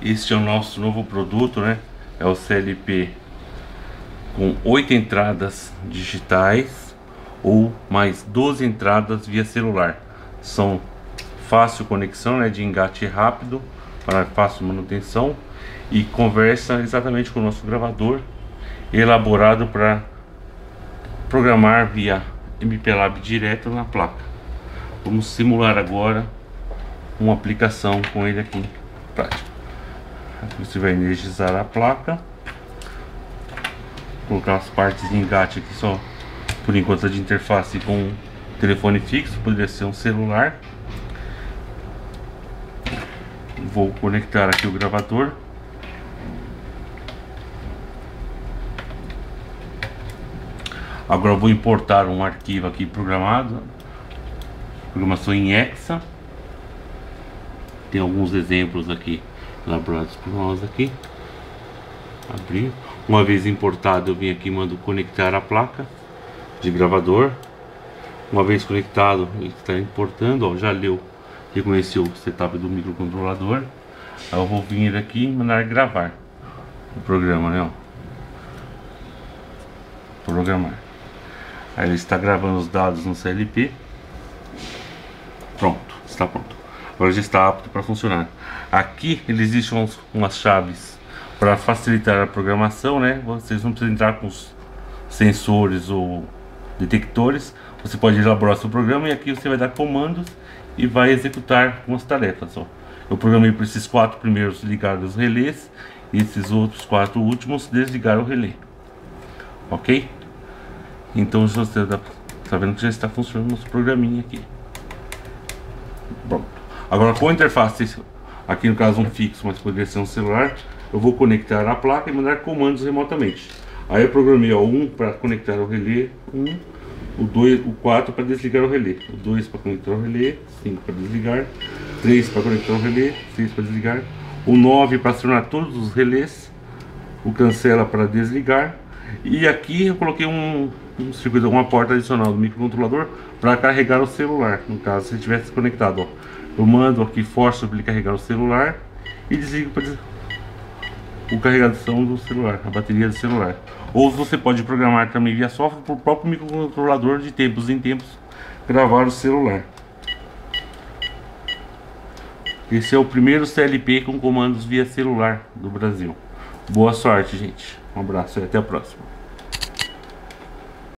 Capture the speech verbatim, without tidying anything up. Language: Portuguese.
Este é o nosso novo produto, né? É o C L P com oito entradas digitais ou mais doze entradas via celular. São fácil conexão, né, de engate rápido para fácil manutenção e conversa exatamente com o nosso gravador, elaborado para programar via M P Lab direto na placa. Vamos simular agora uma aplicação com ele aqui prático. Aqui você vai energizar a placa, colocar as partes de engate aqui só por enquanto de interface com um telefone fixo, poderia ser um celular. Vou conectar aqui o gravador. Agora eu vou importar um arquivo aqui programado, programação em Hexa. Tem alguns exemplos aqui elaborados por nós aqui. Abrir. Uma vez importado, eu vim aqui e mando conectar a placa de gravador. Uma vez conectado, ele está importando, ó, já leu, reconheceu o setup do microcontrolador. Aí eu vou vir aqui e mandar gravar o programa, né? Ó. Programar. Aí ele está gravando os dados no C L P. Pronto, está pronto. Agora já está apto para funcionar. Aqui ele existe uns, umas chaves para facilitar a programação, né? Vocês não precisam entrar com os sensores ou detectores. Você pode elaborar seu programa e aqui você vai dar comandos e vai executar algumas tarefas. Ó. Eu programei para esses quatro primeiros ligar os relés e esses outros quatro últimos desligar o relé. Ok? Então você está vendo que já está funcionando nosso programinha aqui. Pronto. Agora com a interface, aqui no caso um fixo, mas poderia ser um celular, eu vou conectar a placa e mandar comandos remotamente. Aí eu programei o um para conectar o relé, um, o dois, o quatro para desligar o relé, o dois para conectar o relé, cinco para desligar, três para conectar o relé, seis para desligar, o nove para acionar todos os relés, o cancela para desligar. E aqui eu coloquei um, um circuito, uma porta adicional do microcontrolador para carregar o celular, no caso se ele tivesse conectado. Ó. Eu mando aqui, forço para ele carregar o celular e desligo para des... o carregação do celular, a bateria do celular. Ou você pode programar também via software para o próprio microcontrolador de tempos em tempos gravar o celular. Esse é o primeiro C L P com comandos via celular do Brasil. Boa sorte, gente. Um abraço e até a próxima.